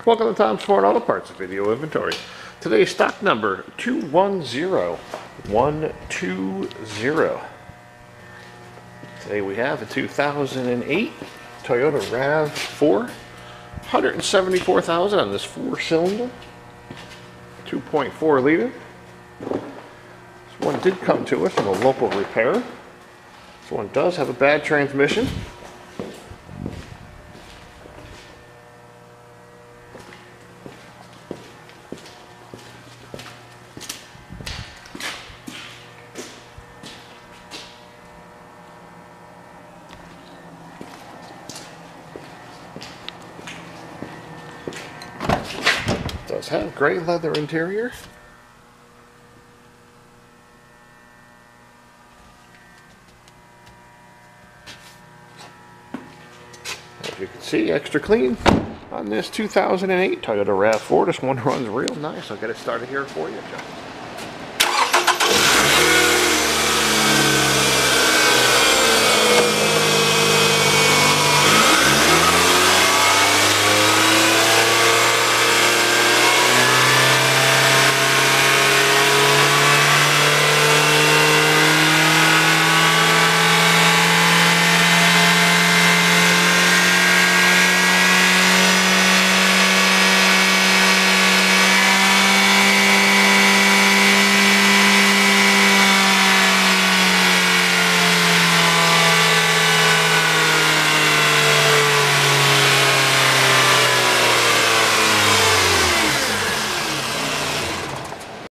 Welcome to Tom's Ford Auto Parts Video Inventory. Today's stock number 210120. Today we have a 2008 Toyota RAV4, 174,000 on this 4-cylinder, 2.4 liter. This one did come to us from a local repair. This one does have a bad transmission. Does have gray leather interior. As you can see, extra clean on this 2008 Toyota RAV4. This one runs real nice. I'll get it started here for you, John.